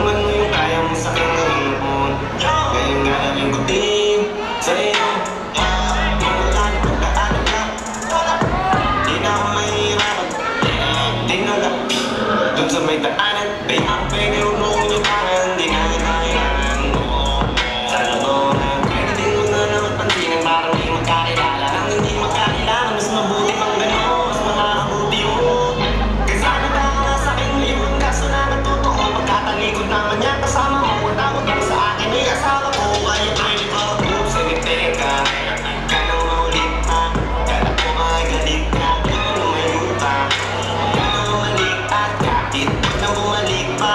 ano yung kaya mo sa akin ngayon. Ngayon nga namin kutin sa iyo. Wala na pagkaalam lang. Di na ako mahihirapan. Di na lang dun sa may daanan. Bay ako pwede unuhin yung parang di na kailangan mo. Sana mo na pwede din mo na naman pansinan. Parang di magkakilala. Ang hindi magkakilala, mas mabuti pang gano'n. Mas makakabuti yun. Kasi sana ba ka nga sa akin ngayon. Kaso na natutuko pagkatalikod naman niya. Kasama mo, wala mo sa akin. May asawa ko, kaya pwede ko. Sige, teka, ka nang maulit pa. Kala ko magalit ka, kaya lumayo pa. Ka nang bumalik at kahit huwag na bumalik pa.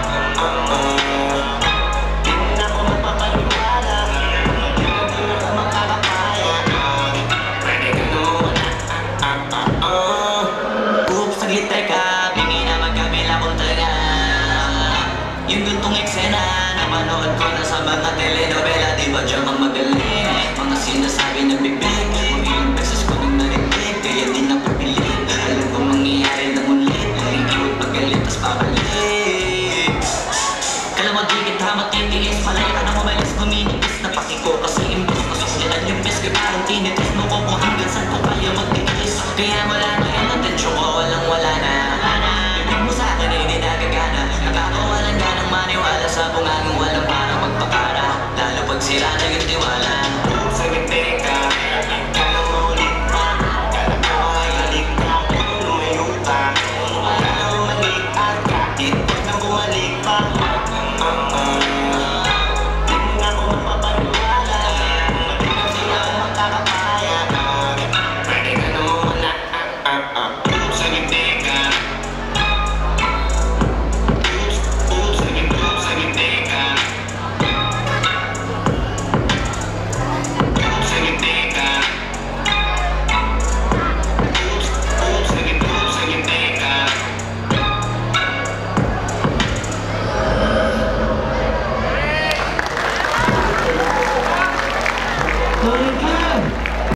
Di na ako mapapaniwala. Di na ako makakapaya. Pwede ka na mawala. Oops, saglit teka, bingi na magkabila ko taga. Yung guntong eksena na manood ko na sa mga telenovela. Di ba dyan ang magaling? Mga sinasabi na bibig, mga ilang beses ko nang narinig. Kaya di na papilit, alam ko mangyayari na ulit. Ang iwag pagalit, tas babalik. Kala mo di kita matitiis, malaya ka na umalis, guminigis na paki ko. Kasi imbis na sasyalan yung best, kaya parang tinitis mo ko kung hanggang saan ko kaya magtiis. Kaya wala na yung atensyon ko, walang wala na. Bibig mo sa akin ay di nagagana. Nakakawalan ka ng maniwala sa bungangang walang para magpakara. Lalo pag sira na yung tiwala.